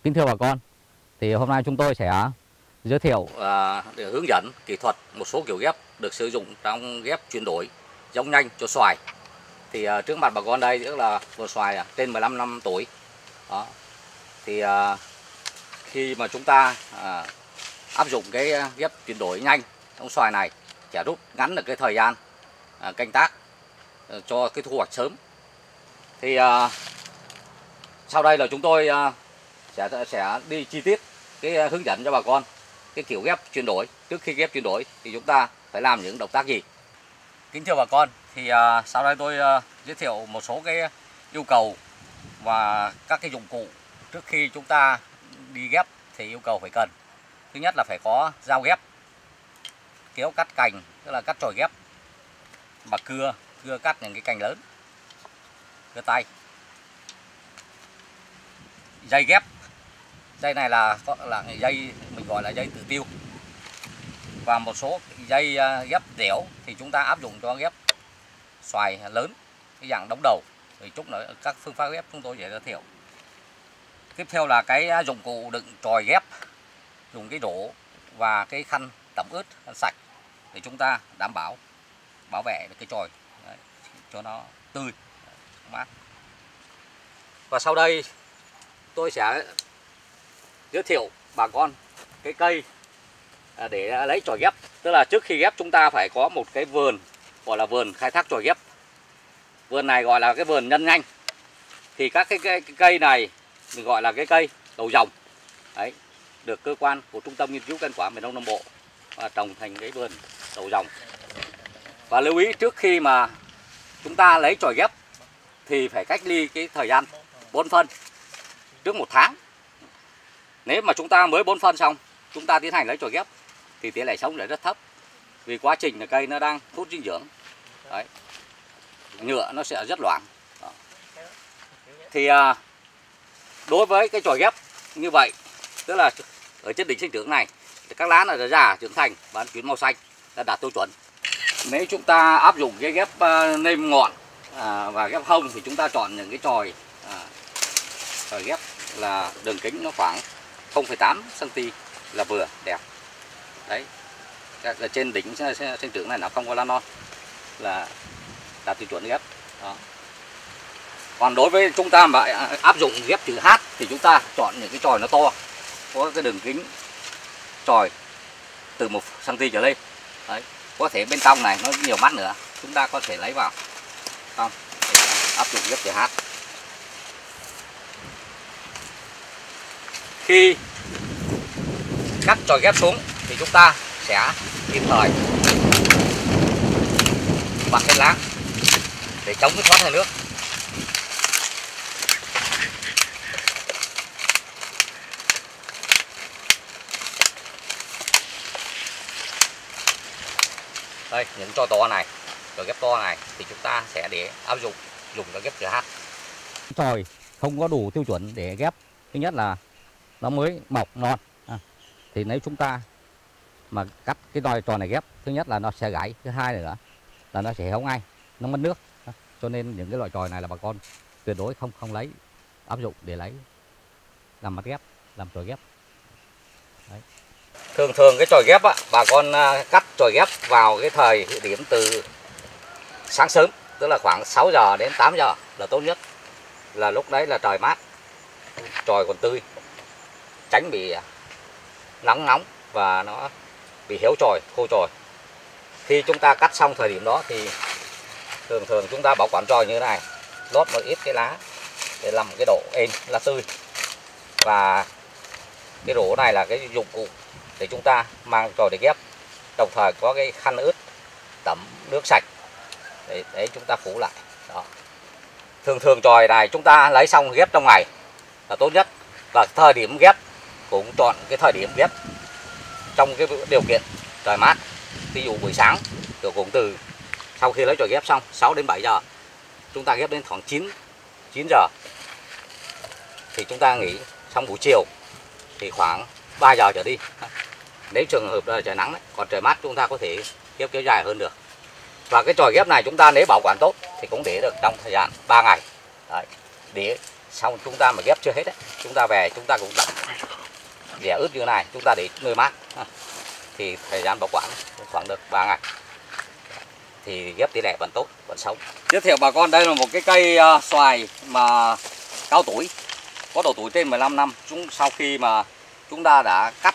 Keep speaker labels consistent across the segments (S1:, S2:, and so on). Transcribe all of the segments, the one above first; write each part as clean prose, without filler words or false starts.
S1: Kính thưa bà con, thì hôm nay chúng tôi sẽ giới thiệu
S2: để hướng dẫn kỹ thuật một số kiểu ghép được sử dụng trong ghép chuyển đổi giống nhanh cho xoài. Thì trước mặt bà con đây tức là vườn xoài trên 15 năm tuổi. Đó. Thì khi mà chúng ta áp dụng cái ghép chuyển đổi nhanh trong xoài này sẽ rút ngắn được cái thời gian canh tác cho cái thu hoạch sớm. Thì sau đây là chúng tôi sẽ đi chi tiết cái hướng dẫn cho bà con cái kiểu ghép chuyển đổi. Trước khi ghép chuyển đổi thì chúng ta phải làm những động tác gì? Kính thưa bà con, thì sau đây tôi giới thiệu một số cái yêu cầu và các cái dụng cụ trước khi chúng ta đi ghép thì yêu cầu phải cần. Thứ nhất là phải có dao ghép, kéo cắt cành tức là cắt chồi ghép, và cưa cắt những cái cành lớn, cưa tay, dây ghép. Dây này là dây mình gọi là dây tự tiêu, và một số dây ghép dẻo thì chúng ta áp dụng cho ghép xoài lớn, cái dạng đóng đầu. Thì chút nữa các phương pháp ghép chúng tôi sẽ giới thiệu. Tiếp theo là cái dụng cụ đựng chồi ghép, dùng cái rổ và cái khăn tẩm ướt, khăn sạch để chúng ta đảm bảo vệ được cái chồi cho nó tươi, mát. Và sau đây tôi sẽ giới thiệu bà con cái cây để lấy chồi ghép. Tức là trước khi ghép chúng ta phải có một cái vườn gọi là vườn khai thác chồi ghép. Vườn này gọi là cái vườn nhân nhanh. Thì các cái cây này mình gọi là cái cây đầu dòng. Đấy, được cơ quan của Trung tâm Nghiên cứu Cây quả miền Đông Nam Bộ trồng thành cái vườn đầu dòng. Và lưu ý trước khi mà chúng ta lấy chồi ghép thì phải cách ly cái thời gian bón phân trước 1 tháng. Nếu mà chúng ta mới bón phân xong chúng ta tiến hành lấy chồi ghép thì tỷ lệ sống lại rất thấp, vì quá trình là cây nó đang hút dinh dưỡng. Đấy, nhựa nó sẽ rất loãng. Đó. Thì đối với cái chồi ghép như vậy, tức là ở trên đỉnh sinh trưởng này các lá là già trưởng thành và chuyển màu xanh đã đạt tiêu chuẩn. Nếu chúng ta áp dụng cái ghép nêm ngọn và ghép hông thì chúng ta chọn những cái chồi ghép là đường kính nó khoảng 0,8 cm là vừa đẹp. Đấy, là trên đỉnh sinh trưởng này nó không có lá non là đạt tiêu chuẩn ghép. Đó. Còn đối với chúng ta mà áp dụng ghép chữ H thì chúng ta chọn những cái chồi nó to, có cái đường kính chồi từ 1 cm trở lên. Đấy, có thể bên trong này nó nhiều mắt nữa, chúng ta có thể lấy vào không áp dụng ghép chữ H. Khi cắt chồi ghép xuống thì chúng ta sẽ kịp thời bằng cái lá để chống cái thoát hơi nước. Đây, những chồi to này, chồi ghép to này thì chúng ta sẽ để áp dụng cho ghép chữ H.
S1: chồi không có đủ tiêu chuẩn để ghép. Thứ nhất là nó mới mọc non, thì nếu chúng ta mà cắt cái chồi này ghép, thứ nhất là nó sẽ gãy, thứ hai nữa là nó sẽ héo ngay, nó mất nước. Cho nên những cái loại chồi này là bà con tuyệt đối không lấy áp dụng để lấy làm mặt ghép, làm chồi ghép. Đấy.
S2: Thường cái chồi ghép bà con cắt chồi ghép vào cái thời điểm từ sáng sớm, tức là khoảng 6 giờ đến 8 giờ là tốt nhất. Là lúc đấy là trời mát, chồi còn tươi, tránh bị nắng nóng và nó bị héo chồi, khô chồi. Khi chúng ta cắt xong thời điểm đó thì thường chúng ta bảo quản chồi như thế này, lót một ít cái lá để làm cái độ êm, lá tươi. Và cái rổ này là cái dụng cụ để chúng ta mang chồi để ghép, đồng thời có cái khăn ướt tẩm nước sạch để chúng ta phủ lại. Đó. Thường chồi này chúng ta lấy xong ghép trong ngày là tốt nhất, và thời điểm ghép cũng chọn cái thời điểm ghép trong cái điều kiện trời mát. Ví dụ buổi sáng cũng từ sau khi lấy chồi ghép xong 6 đến 7 giờ, chúng ta ghép đến khoảng 9 giờ thì chúng ta nghỉ, xong buổi chiều thì khoảng 3 giờ trở đi. Nếu trường hợp là trời nắng đấy, còn trời mát chúng ta có thể ghép kéo dài hơn được. Và cái chồi ghép này chúng ta nếu bảo quản tốt thì cũng để được trong thời gian 3 ngày. Đấy, để xong chúng ta mà ghép chưa hết đấy, chúng ta về chúng ta cũng đập dẻ ướt như thế này, chúng ta để nơi mát thì thời gian bảo quản khoảng được 3 ngày thì ghép tỷ lệ vẫn tốt, vẫn sống. Giới thiệu bà con đây là một cái cây xoài mà cao tuổi, có độ tuổi trên 15 năm. Sau khi mà chúng ta đã cắt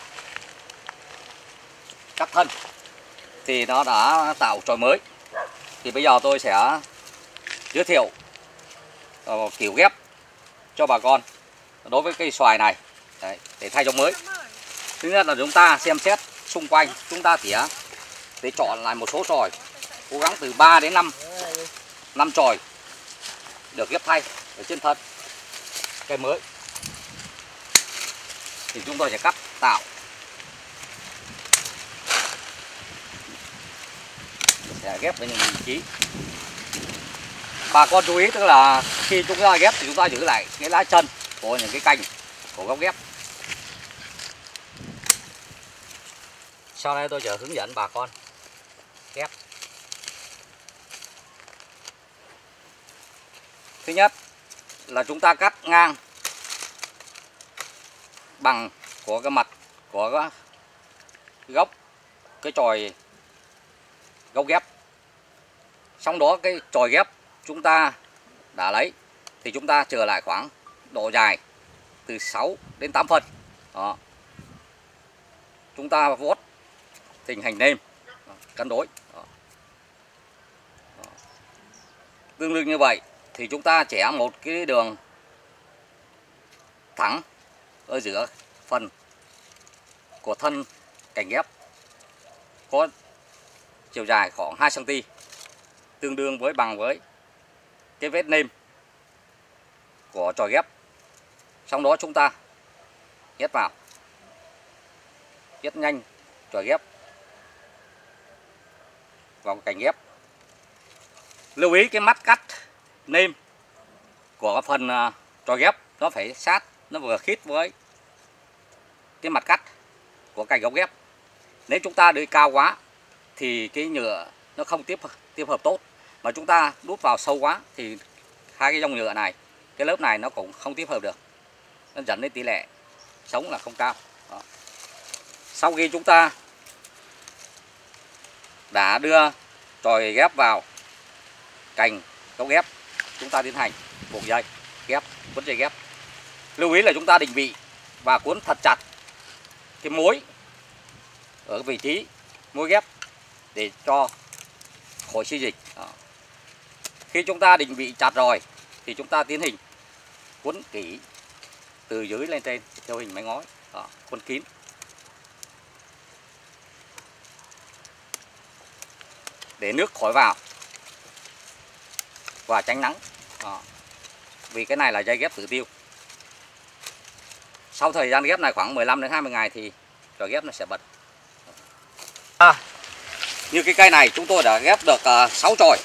S2: thân thì nó đã tạo chồi mới. Thì bây giờ tôi sẽ giới thiệu kiểu ghép cho bà con đối với cây xoài này. Đấy, để thay giống mới. Thứ nhất là chúng ta xem xét xung quanh, chúng ta để chọn lại một số chồi, cố gắng từ 3 đến 5 chồi được ghép thay ở trên thân cây mới. Thì chúng tôi sẽ cắt tạo sẽ ghép với những vị trí. Bà con chú ý, tức là khi chúng ta ghép thì chúng ta giữ lại cái lá chân của những cái cành của gốc ghép. Sau đây tôi sẽ hướng dẫn bà con ghép. Thứ nhất là chúng ta cắt ngang bằng của cái mặt của cái gốc cái chồi gốc ghép. Xong đó cái chồi ghép chúng ta đã lấy thì chúng ta trở lại khoảng độ dài từ 6 đến 8 phân. Đó. Chúng ta vuốt hình hành nêm cân đối. Đó. Đó. Tương đương như vậy thì chúng ta chẻ một cái đường thẳng ở giữa phần của thân cành ghép có chiều dài khoảng 2 cm, tương đương với bằng với cái vết nêm của chồi ghép. Sau đó chúng ta nhét vào, nhét nhanh chồi ghép vào cành ghép. Lưu ý cái mắt cắt nêm của phần chồi ghép nó phải sát, nó vừa khít với cái mặt cắt của cành gốc ghép. Nếu chúng ta đi cao quá thì cái nhựa nó không tiếp hợp tốt, mà chúng ta đút vào sâu quá thì hai cái dòng nhựa này, cái lớp này nó cũng không tiếp hợp được, nó dẫn đến tỷ lệ sống là không cao. Đó. Sau khi chúng ta đã đưa chồi ghép vào cành gốc ghép, chúng ta tiến hành buộc dây ghép, quấn dây ghép. Lưu ý là chúng ta định vị và cuốn thật chặt cái mối ở vị trí mối ghép để cho khỏi xi dịch. Đó. Khi chúng ta định vị chặt rồi thì chúng ta tiến hành cuốn kỹ từ dưới lên trên theo hình mái ngói. Đó, cuốn kín. Để nước khỏi vào và tránh nắng. Đó. Vì cái này là dây ghép tự tiêu. Sau thời gian ghép này khoảng 15 đến 20 ngày thì chồi ghép nó sẽ bật. Như cái cây này chúng tôi đã ghép được 6 chồi.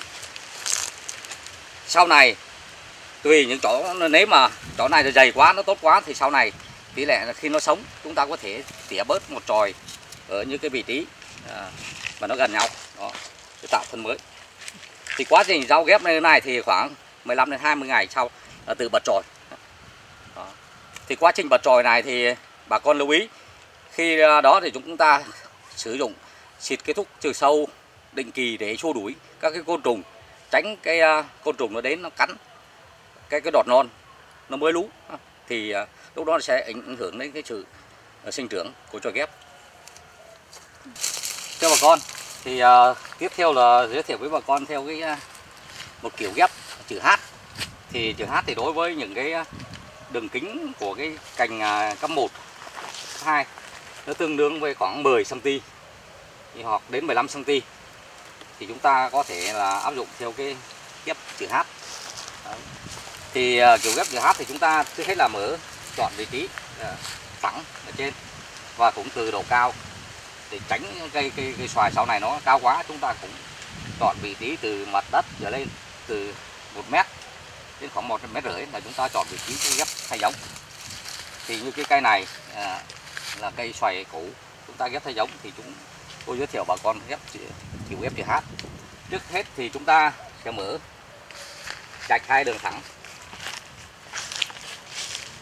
S2: Sau này tùy những chỗ, nếu mà chỗ này dày quá, nó tốt quá thì sau này tỷ lệ là khi nó sống chúng ta có thể tỉa bớt một chồi ở những cái vị trí mà nó gần nhau. Đó, để tạo thân mới. Thì quá trình rau ghép như thế này thì khoảng 15 đến 20 ngày sau là tự bật chồi. Đó. Thì quá trình bật chồi này thì bà con lưu ý, khi đó thì chúng ta sử dụng xịt cái thuốc trừ sâu định kỳ để xua đuổi các cái côn trùng, tránh cái côn trùng nó đến nó cắn cái đọt non nó mới lú, thì lúc đó sẽ ảnh hưởng đến cái sự sinh trưởng của chồi ghép. Thưa bà con, thì tiếp theo là giới thiệu với bà con theo cái một kiểu ghép chữ H. Thì chữ H thì đối với những cái đường kính của cái cành cấp 1, cấp 2 nó tương đương với khoảng 10 cm hoặc đến 15 cm thì chúng ta có thể là áp dụng theo cái ghép chữ H. Đấy. Thì kiểu ghép chữ H thì chúng ta trước hết là chọn vị trí thẳng ở trên và cũng từ độ cao để tránh cây xoài sau này nó cao quá. Chúng ta cũng chọn vị trí từ mặt đất trở lên, từ 1 mét đến khoảng 1,5 mét là chúng ta chọn vị trí ghép thay giống. Thì như cái cây này là cây xoài củ, chúng ta ghép thay giống thì tôi giới thiệu bà con ghép kiểu ghép chữ H. Trước hết thì chúng ta sẽ mở chạch hai đường thẳng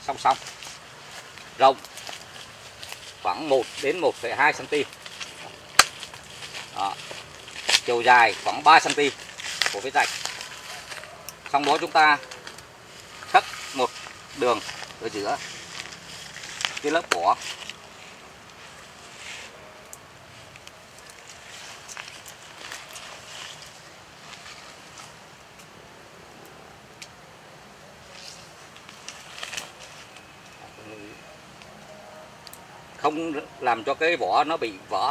S2: song song, rộng khoảng 1 đến 1,2 cm. Đó. Chiều dài khoảng 3 cm của vết rạch. Sau đó chúng ta cắt một đường ở giữa cái lớp vỏ. Không làm cho cái vỏ nó bị vỡ.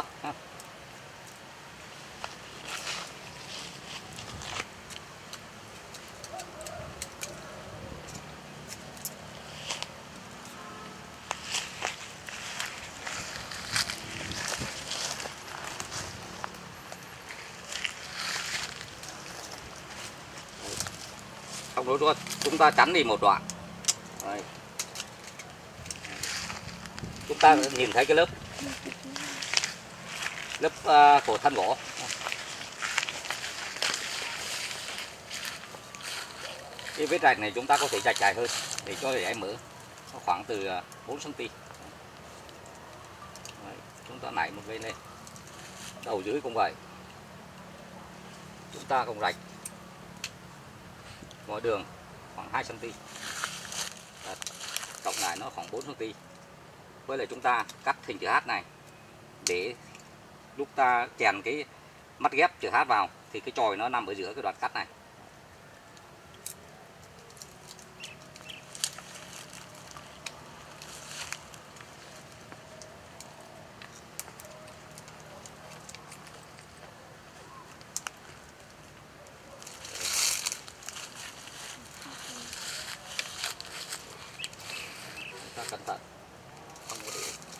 S2: Xong rồi chúng ta chắn đi một đoạn. Đây. Chúng ta nhìn thấy cái lớp của thân gỗ. Cái vết rạch này chúng ta có thể rạch dài hơn để cho dễ mở, khoảng từ 4 cm. Chúng ta nảy một bên lên, đầu dưới cũng vậy. Chúng ta cũng rạch mỗi đường khoảng 2 cm. Cộng lại nó khoảng 4 cm. Với lại chúng ta cắt hình chữ H này để lúc ta chèn cái mắt ghép chữ H vào thì cái chòi nó nằm ở giữa cái đoạn cắt này. Ta cẩn thận, không có để.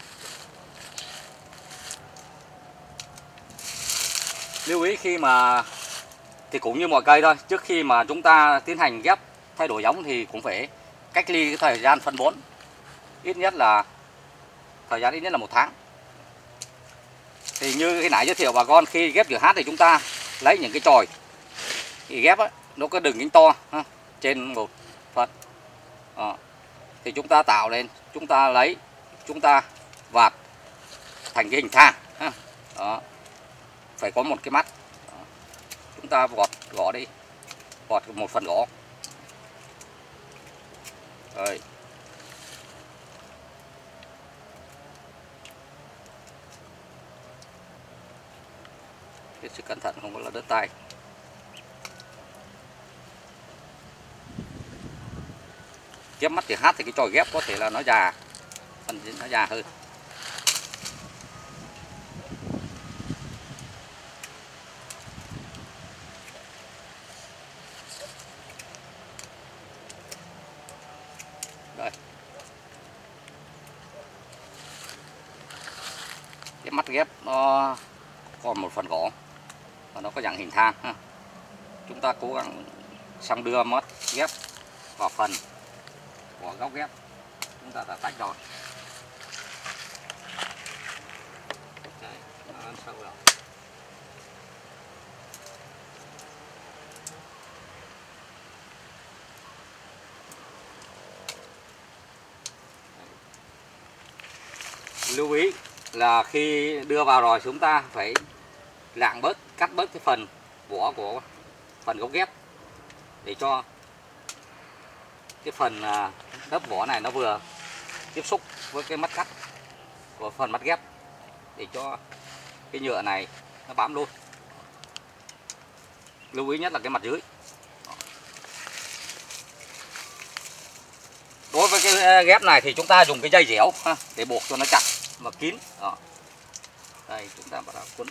S2: Lưu ý khi mà thì cũng như mọi cây thôi, trước khi mà chúng ta tiến hành ghép thay đổi giống thì cũng phải cách ly cái thời gian phân bón, ít nhất là thời gian ít nhất là 1 tháng. Thì như khi nãy giới thiệu bà con, khi ghép chữ H thì chúng ta lấy những cái chòi thì ghép ấy, nó có đường kính to ha, trên một phần. Thì chúng ta tạo lên, chúng ta lấy, chúng ta vạt thành cái hình thang. Đó. Phải có một cái mắt. Đó. Chúng ta gõ đi, gọt một phần gõ. Rồi. Hết sức cẩn thận, không có là đứt tay. Ghép mắt chữ H thì cái chòi ghép có thể là nó già, phần nó già hơn. Đây. Cái mắt ghép nó còn một phần gỗ và nó có dạng hình thang ha. Chúng ta cố gắng xong đưa mắt ghép vào phần của góc ghép, chúng ta đã tách rồi. Đấy, nó ăn sâu rồi. Lưu ý là khi đưa vào rồi chúng ta phải lạng bớt, cắt bớt cái phần vỏ của phần gốc ghép để cho cái phần lớp vỏ này nó vừa tiếp xúc với cái mắt cắt của phần mắt ghép để cho cái nhựa này nó bám luôn. Lưu ý nhất là cái mặt dưới. Đối với cái ghép này thì chúng ta dùng cái dây dẻo để buộc cho nó chặt và kín. Đó. Đây, chúng ta bắt đầu quấn.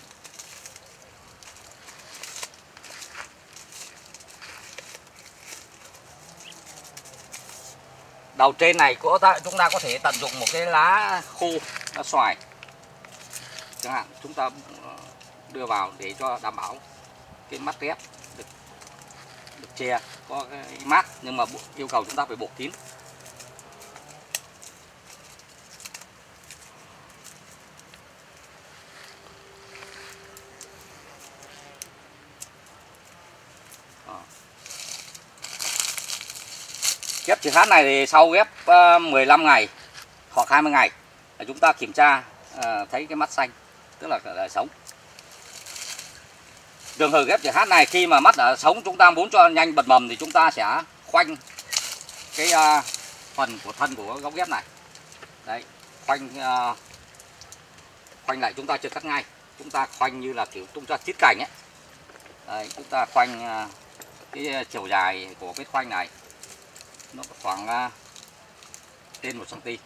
S2: Đầu trên này chúng ta có thể tận dụng một cái lá khô, lá xoài chẳng hạn, chúng ta đưa vào để cho đảm bảo cái mắt ghép được che, có cái mát, nhưng mà yêu cầu chúng ta phải buộc kín. Ghép chữ H này thì sau ghép 15 ngày hoặc 20 ngày là chúng ta kiểm tra thấy cái mắt xanh, tức là sống. Trường hợp ghép chữ H này khi mà mắt đã sống, chúng ta muốn cho nhanh bật mầm thì chúng ta sẽ khoanh cái phần của thân của gốc ghép này. Đấy, khoanh lại, chúng ta chưa cắt ngay, chúng ta khoanh như là kiểu chúng ta chiết cành ấy. Đấy, chúng ta khoanh cái chiều dài của cái khoanh này nó khoảng trên 1 cm.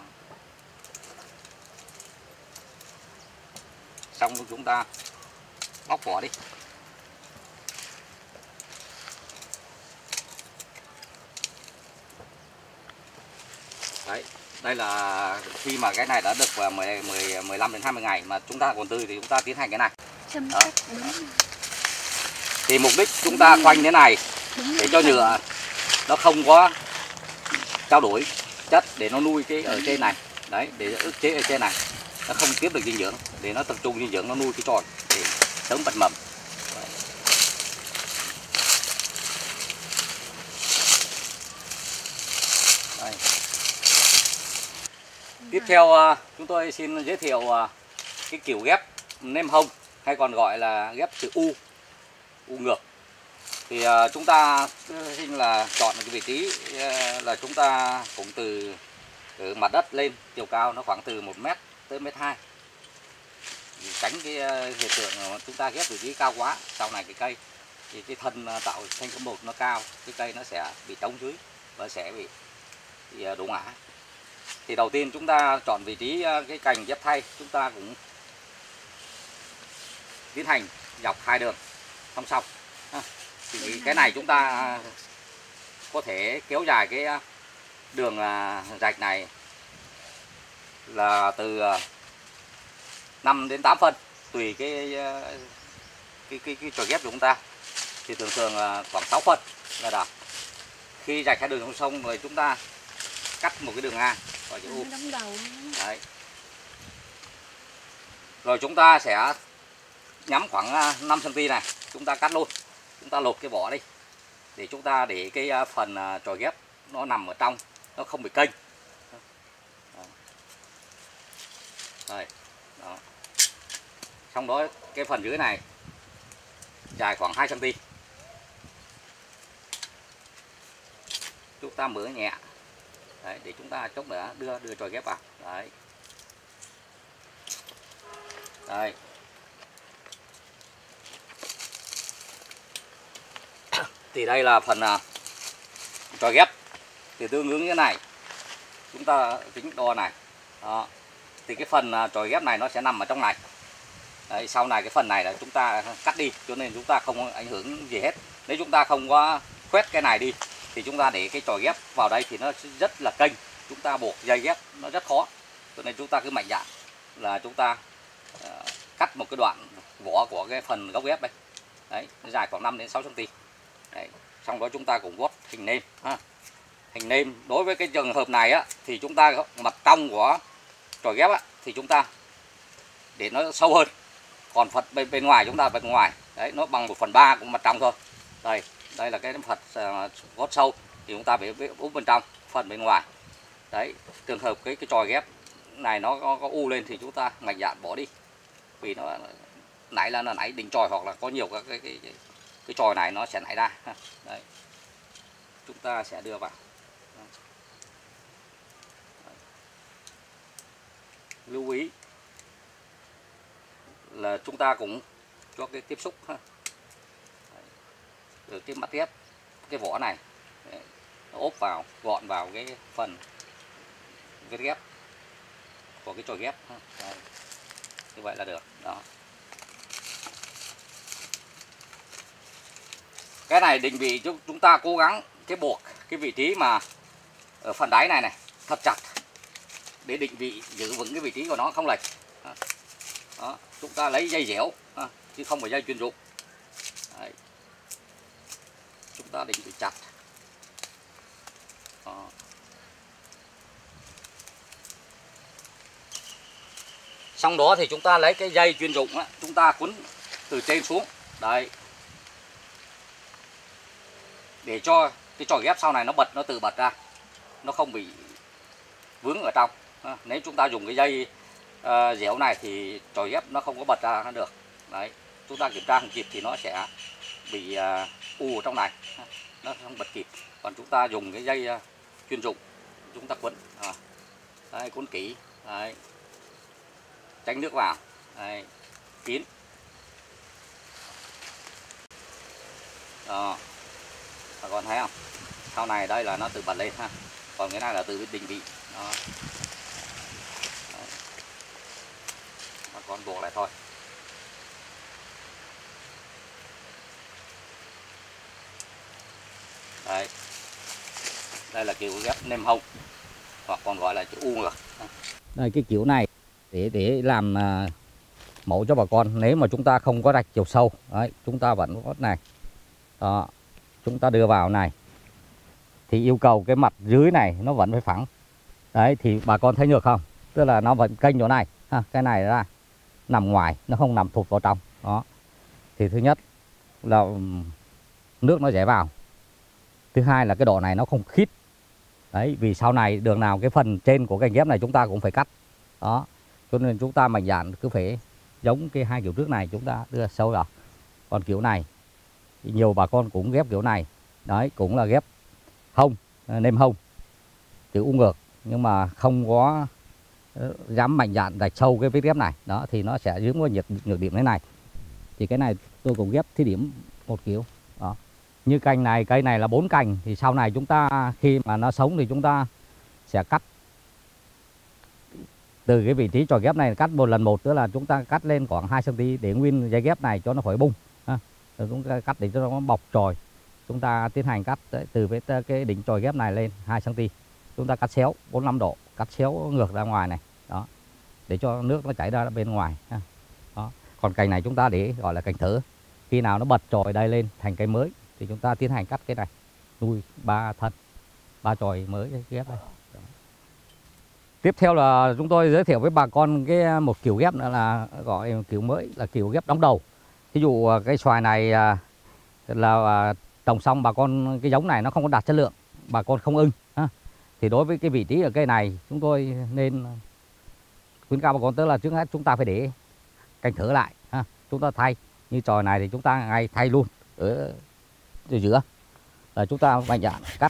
S2: Xong rồi chúng ta bóc vỏ đi. Đấy, đây là khi mà cái này đã được 15 đến 20 ngày mà chúng ta còn tươi thì chúng ta tiến hành cái này. Đó. Thì mục đích chúng ta khoanh thế này để cho nhựa nó không có trao đổi chất để nó nuôi cái ở trên này. Đấy, để ức chế ở trên này nó không tiếp được dinh dưỡng, để nó tập trung dinh dưỡng, nó nuôi cái tròn để sớm bật mầm. Đây. Tiếp theo chúng tôi xin giới thiệu cái kiểu ghép nêm hông, hay còn gọi là ghép chữ U ngược. Thì chúng ta xin là chọn một cái vị trí là chúng ta cũng từ mặt đất lên, chiều cao nó khoảng từ 1 m tới 1,2 m. Tránh cái hiện tượng chúng ta ghép vị trí cao quá, sau này cái cây thì cái thân tạo thành có một nó cao, cái cây nó sẽ bị trống dưới và sẽ bị đổ ngã. Thì đầu tiên chúng ta chọn vị trí cái cành ghép thay, chúng ta cũng tiến hành dọc 2 đường song song. Thì cái này chúng ta có thể kéo dài cái đường rạch này là từ 5 đến 8 phân tùy cái chồi ghép của chúng ta. Thì thường khoảng 6 phân là đạt. Khi rạch 2 đường song song rồi chúng ta cắt một cái đường ngang vào chữ U. Đấy. Rồi chúng ta sẽ nhắm khoảng 5 cm này, chúng ta cắt luôn. Chúng ta lột cái vỏ đi để chúng ta để cái phần chồi ghép nó nằm ở trong, nó không bị kênh. Đây. Đó. Xong đó cái phần dưới này dài khoảng 2 cm. Chúng ta mở nhẹ. Đấy, để chúng ta chốc nữa đưa chồi ghép vào. Đấy. Đây. Thì đây là phần chồi ghép thì tương ứng như thế này. Chúng ta tính đo này. Đó. Thì cái phần chồi ghép này nó sẽ nằm ở trong này. Đấy, sau này cái phần này là chúng ta cắt đi, cho nên chúng ta không ảnh hưởng gì hết. Nếu chúng ta không có khoét cái này đi thì chúng ta để cái chồi ghép vào đây thì nó rất là kênh, chúng ta buộc dây ghép nó rất khó. Cho nên chúng ta cứ mạnh dạn là chúng ta cắt một cái đoạn vỏ của cái phần gốc ghép đây. Đấy, nó dài khoảng 5 đến 6 cm. Đấy, xong đó chúng ta cũng gót hình nêm ha. Hình nêm đối với cái trường hợp này á thì chúng ta mặt trong của chồi ghép á thì chúng ta để nó sâu hơn. Còn phần bên ngoài chúng ta bên ngoài đấy nó bằng 1/3 của mặt trong thôi. Đây là cái phần gót sâu thì chúng ta phải úp bên trong, phần bên ngoài. Đấy, trường hợp cái chồi ghép này nó có u lên thì chúng ta mạnh dạn bỏ đi. Vì nó nảy là nó nảy đỉnh chồi, hoặc là có nhiều các cái chồi này nó sẽ nảy ra. Đấy. Chúng ta sẽ đưa vào. Lưu ý là chúng ta cũng cho cái tiếp xúc từ cái mặt ghép, cái vỏ này nó ốp vào, gọn vào cái phần vết ghép của cái chồi ghép. Đấy. Như vậy là được. Đó. Cái này định vị chúng ta cố gắng cái buộc cái vị trí mà ở phần đáy này thật chặt để định vị giữ vững cái vị trí của nó không lệch. Đó, chúng ta lấy dây dẻo chứ không phải dây chuyên dụng. Đấy. Chúng ta định vị chặt. Đó. Xong đó thì chúng ta lấy cái dây chuyên dụng á, chúng ta quấn từ trên xuống. Đấy. Để cho cái chòi ghép sau này nó tự bật ra, nó không bị vướng ở trong. Nếu chúng ta dùng cái dây dẻo này thì chòi ghép nó không có bật ra được. Đấy, chúng ta kiểm tra không kịp thì nó sẽ bị u ở trong này, nó không bật kịp. Còn chúng ta dùng cái dây chuyên dụng, chúng ta quấn, đấy, quấn kỹ, đấy, tránh nước vào, đấy, kín. Đó, bà con thấy không? Sau này đây là nó tự bật lên ha, còn cái này là tự định vị. Đó. Đấy. Bà con buộc lại thôi. Đấy. Đây là kiểu ghép nêm hông, hoặc còn gọi là chữ U ngược.
S1: Đây, cái kiểu này để làm mẫu cho bà con. Nếu mà chúng ta không có rạch chiều sâu, đấy, chúng ta vẫn có này. Đó, chúng ta đưa vào này thì yêu cầu cái mặt dưới này nó vẫn phải phẳng. Đấy, thì bà con thấy được không? Tức là nó vẫn kênh chỗ này ha, cái này ra nằm ngoài, nó không nằm thụt vào trong. Đó. Thì thứ nhất là nước nó dễ vào. Thứ hai là cái độ này nó không khít. Đấy, vì sau này đường nào cái phần trên của cành ghép này chúng ta cũng phải cắt. Đó. Cho nên chúng ta mạnh dạn cứ phải giống cái hai kiểu trước này chúng ta đưa sâu vào. Còn kiểu này thì nhiều bà con cũng ghép kiểu này. Đấy, cũng là ghép hông, nêm hông, chữ U ngược, nhưng mà không có dám mạnh dạn rạch sâu cái vết ghép này. Đó, thì nó sẽ dướng vào nhược điểm thế này. Thì cái này tôi cũng ghép thí điểm một kiểu. Đó. Như cành này, cây này là 4 cành, thì sau này chúng ta khi mà nó sống thì chúng ta sẽ cắt từ cái vị trí chòi ghép này, cắt một lần một, tức là chúng ta cắt lên khoảng 2 cm để nguyên dây ghép này cho nó khỏi bung. Rồi chúng ta cắt để cho nó bọc chòi. Chúng ta tiến hành cắt từ cái đỉnh chòi ghép này lên 2 cm. Chúng ta cắt xéo 45 độ, cắt xéo ngược ra ngoài này. Đó. Để cho nước nó chảy ra bên ngoài. Đó. Còn cành này chúng ta để gọi là cành thử. Khi nào nó bật chòi đây lên thành cây mới thì chúng ta tiến hành cắt cái này, nuôi 3 thân, 3 chòi mới ghép đây. Đó. Tiếp theo là chúng tôi giới thiệu với bà con một kiểu ghép nữa là gọi kiểu mới là kiểu ghép đóng đầu. Ví dụ cái xoài này là trồng xong bà con cái giống này nó không có đạt chất lượng, bà con không ưng thì đối với cái vị trí ở cây này chúng tôi nên khuyến cáo bà con, tức là trước hết chúng ta phải để cành thử lại chúng ta thay. Như chòi này thì chúng ta ngay thay luôn ở giữa, là chúng ta mạnh dạn cắt.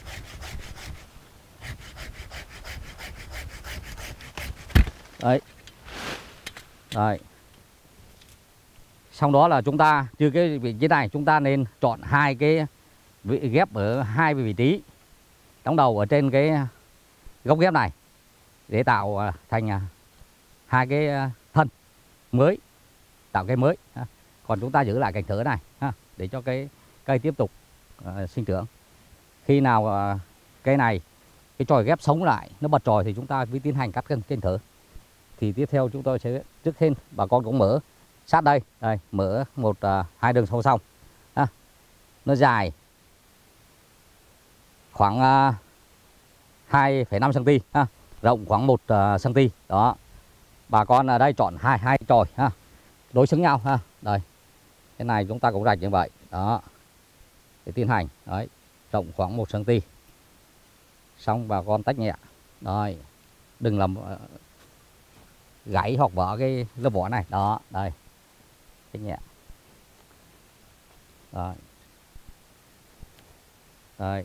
S1: Đấy. Đấy. Xong đó là chúng ta trừ cái vị trí này, chúng ta nên chọn hai cái ghép ở hai vị trí đóng đầu ở trên cái gốc ghép này để tạo thành hai cái thân mới, tạo cây mới. Còn chúng ta giữ lại cành thử này để cho cái cây tiếp tục sinh trưởng. Khi nào cây này cái chòi ghép sống lại, nó bật chòi thì chúng ta mới tiến hành cắt cành thử. Thì tiếp theo chúng tôi sẽ trước tiên bà con cũng mở sát đây, mở hai đường song song. Nó dài khoảng 2,5 cm, rộng khoảng 1 cm. Đó. Bà con ở đây chọn hai chòi đối xứng nhau Đây. Cái này chúng ta cũng rạch như vậy. Đó. Để tiến hành. Đấy, rộng khoảng 1 cm. Xong bà con tách nhẹ. Đây. Đừng làm gãy hoặc vỡ cái lớp vỏ này. Đó, đây. Tách nhẹ. Đấy. Đây.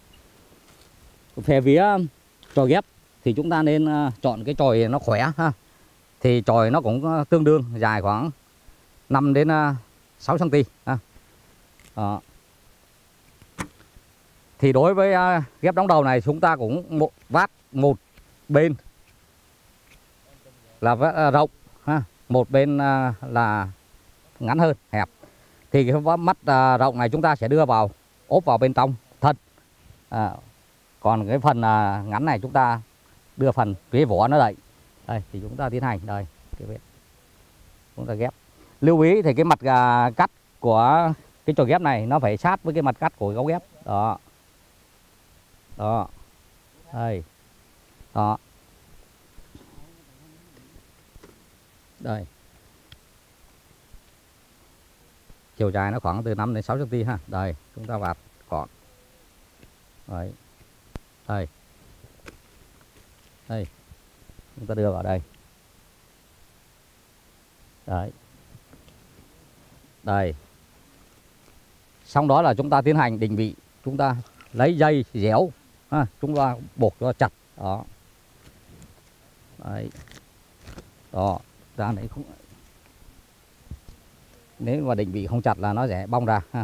S1: Về phía chòi ghép thì chúng ta nên chọn cái chòi nó khỏe Thì chòi nó cũng tương đương dài khoảng 5 đến 6 cm Đó. Thì đối với ghép đóng đầu này chúng ta cũng vát một bên là rộng một bên là ngắn hơn, hẹp. Thì cái mắt rộng này chúng ta sẽ đưa vào ốp vào bên trong thân. Còn cái phần ngắn này chúng ta đưa phần phía vỏ nó đậy. Đây thì chúng ta tiến hành đây, chúng ta ghép. Lưu ý thì cái mặt cắt của cái chòi ghép này nó phải sát với cái mặt cắt của gấu ghép. Đó. Đó. Đây. Đó. Đây. Chiều dài nó khoảng từ 5 đến 6 cm Đây, chúng ta vạt gọn. Đấy. Đây. Đây. Chúng ta đưa vào đây. Đấy. Đây. Xong đó là chúng ta tiến hành định vị. Chúng ta lấy dây déo, chúng ta buộc cho chặt. Đó. Đấy. Đó. Ra đấy không. Nếu mà định vị không chặt là nó sẽ bong ra ha.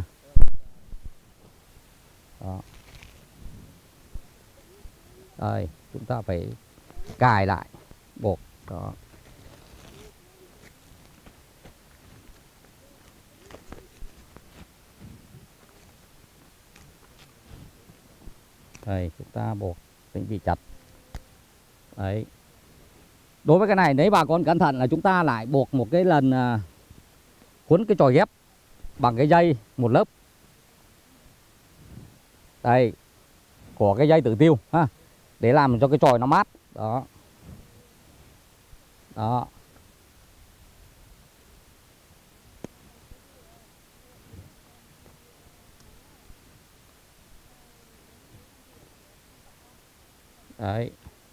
S1: Đó. Đây, chúng ta phải cài lại, buộc. Đó. Đây, chúng ta buộc định vị chặt. Đấy. Đối với cái này nếu bà con cẩn thận là chúng ta lại buộc một cái lần cuốn cái chòi ghép bằng cái dây một lớp. Đây, của cái dây tự tiêu ha, để làm cho cái chòi nó mát. Đó. Đó. Đấy.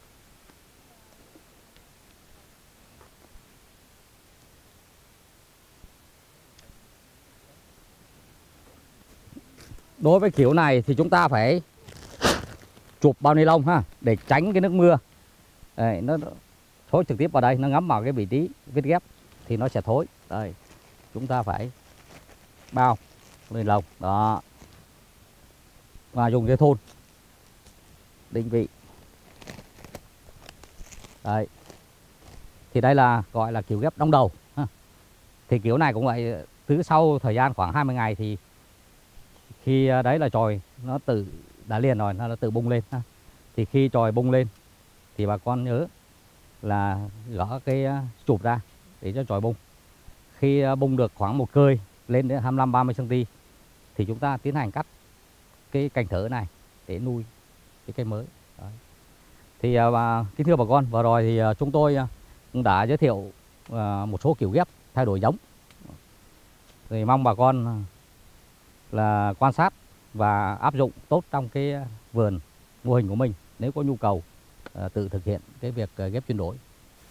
S1: Đối với kiểu này thì chúng ta phải chụp bao ni lông ha, để tránh cái nước mưa. Đây, nó thối trực tiếp vào đây, nó ngấm vào cái vị trí vết ghép thì nó sẽ thối. Đây, chúng ta phải bao ni lông. Đó. Và dùng dây thun định vị. Đây. Thì đây là gọi là kiểu ghép đong đầu ha. Thì kiểu này cũng vậy, từ sau thời gian khoảng 20 ngày thì khi đấy là chòi nó tự đã liền rồi, nó tự bung lên ha. Thì khi chòi bung lên thì bà con nhớ là gỡ cái chụp ra để cho chòi bung. Khi bung được khoảng một cơi lên đến 25-30 cm thì chúng ta tiến hành cắt cái cành thở này để nuôi cái cây mới. Đấy. Thì kính thưa bà con, vừa rồi thì chúng tôi cũng đã giới thiệu một số kiểu ghép thay đổi giống. Thì mong bà con là quan sát và áp dụng tốt trong cái vườn mô hình của mình nếu có nhu cầu tự thực hiện cái việc ghép chuyển đổi.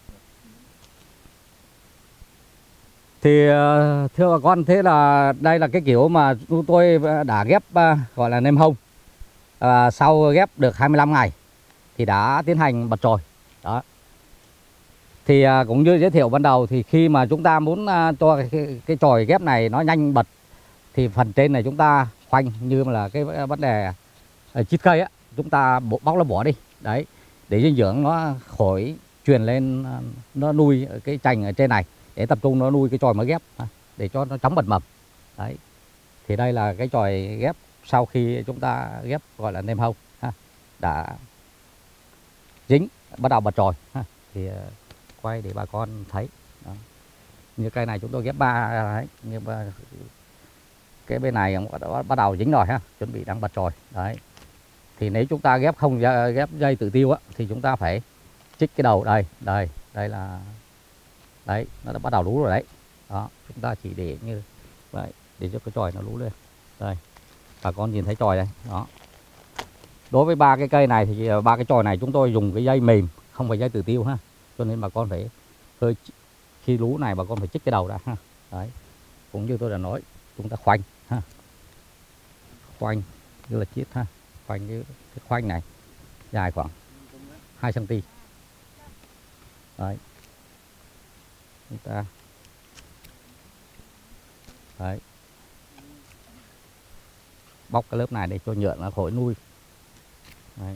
S1: Thì thưa bà con, thế là đây là cái kiểu mà chúng tôi đã ghép gọi là nem hông. Sau ghép được 25 ngày thì đã tiến hành bật chòi. Đó. Thì cũng như giới thiệu ban đầu, thì khi mà chúng ta muốn cho cái chòi ghép này nó nhanh bật thì phần trên này chúng ta khoanh, như là cái vấn đề chít cây á, chúng ta bóc nó bỏ đi. Đấy, để dinh dưỡng nó khỏi truyền lên, nó nuôi cái chành ở trên này, để tập trung nó nuôi cái chòi mới ghép để cho nó chóng bật mầm. Đấy. Thì đây là cái chòi ghép sau khi chúng ta ghép gọi là nem hông ha, đã dính bắt đầu bật chòi ha. Thì quay để bà con thấy. Đó. Như cây này chúng tôi ghép 3 đấy, nhưng mà cái bên này bắt đầu dính rồi ha, chuẩn bị đang bật chòi. Đấy. Thì nếu chúng ta ghép không ghép dây tự tiêu á, thì chúng ta phải chích cái đầu đây, đây là đấy, nó đã bắt đầu lú rồi đấy. Đó, chúng ta chỉ để như vậy để cho cái chòi nó lú lên. Đây, bà con nhìn thấy chòi đây. Đó. Đối với 3 cái cây này thì 3 cái chòi này chúng tôi dùng cái dây mềm, không phải dây tự tiêu ha. Cho nên bà con phải hơi, khi lú này bà con phải chích cái đầu ra ha. Đấy. Cũng như tôi đã nói, chúng ta khoanh ha. Khoanh như là chiết ha. Khoanh cái khoanh này dài khoảng 2 cm. Đấy. Chúng ta đấy, bóc cái lớp này để cho nhựa nó khỏi nuôi. Đấy.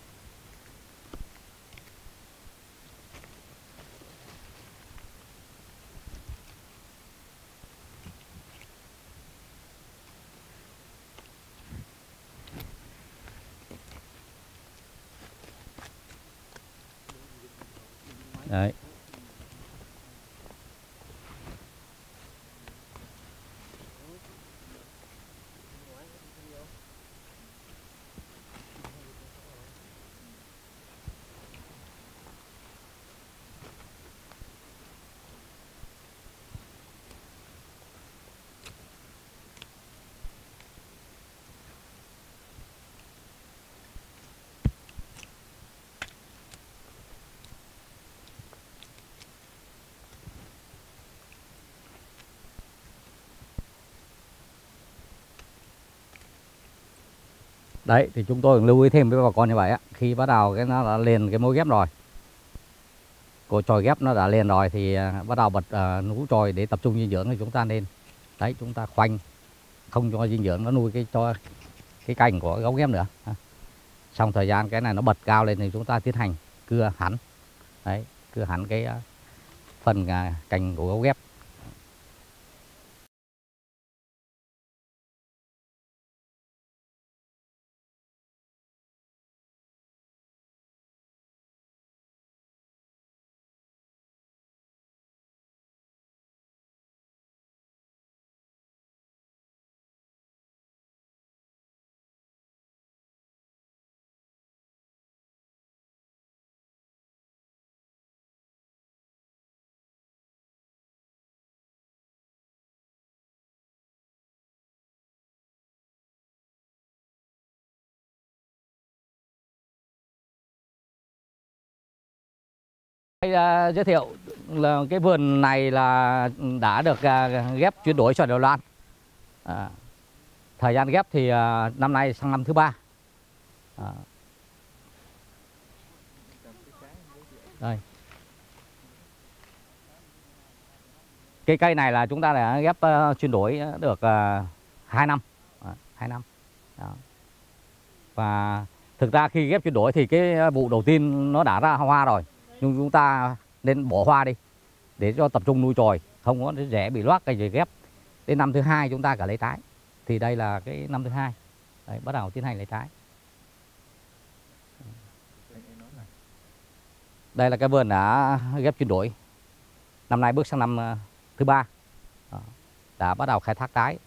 S1: Đấy. Đấy thì chúng tôi lưu ý thêm với bà con như vậy á, khi bắt đầu cái nó đã lên cái mối ghép rồi, cổ chòi ghép nó đã lên rồi thì bắt đầu bật nú chòi để tập trung dinh dưỡng thì chúng ta nên đấy chúng ta khoanh không cho dinh dưỡng nó nuôi cho cái cành của gấu ghép nữa. Xong thời gian cái này nó bật cao lên thì chúng ta tiến hành cưa hẳn, đấy cưa hẳn cái phần cành của gấu ghép. Giới thiệu là cái vườn này là đã được ghép chuyển đổi xoài Đài Loan. Thời gian ghép thì năm nay sang năm thứ 3. Đây. Cái cây này là chúng ta đã ghép chuyển đổi được 2 năm. 2 năm. Đó. Và thực ra khi ghép chuyển đổi thì cái vụ đầu tiên nó đã ra hoa rồi. Nhưng chúng ta nên bỏ hoa đi để cho tập trung nuôi chồi, không có rễ bị loát cây gì ghép. Đến năm thứ 2 chúng ta cả lấy trái. Thì đây là cái năm thứ 2. Đấy, bắt đầu tiến hành lấy trái. Đây là cái vườn đã ghép chuyển đổi. Năm nay bước sang năm thứ 3. Đã bắt đầu khai thác trái.